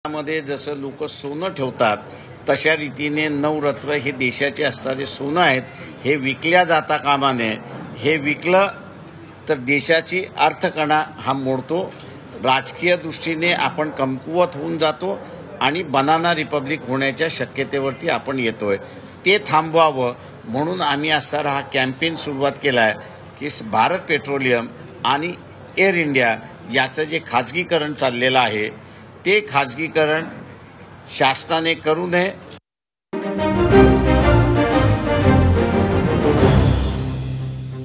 मध्ये जसं लोक सोनं ठेवतात तशा रीतीने नवरत्न हे देशाचे असणारे सोनं आहेत, हे विकल्या जाता कामा नये. हे विकलं तर देशाची अर्थकणा हा मोडतो. राजकीय दृष्टीने आपण कमकुवत होऊन जातो आणि बनाना रिपब्लिक होण्याच्या शक्यतेवरती आपण येतोय. ते थांबवावं म्हणून आम्ही असणारा हा कॅम्पेन सुरुवात केला आहे की भारत पेट्रोलियम आणि एअर इंडिया याचं जे खाजगीकरण चाललेलं आहे ते खाजगीकरण शासनाने करू नये.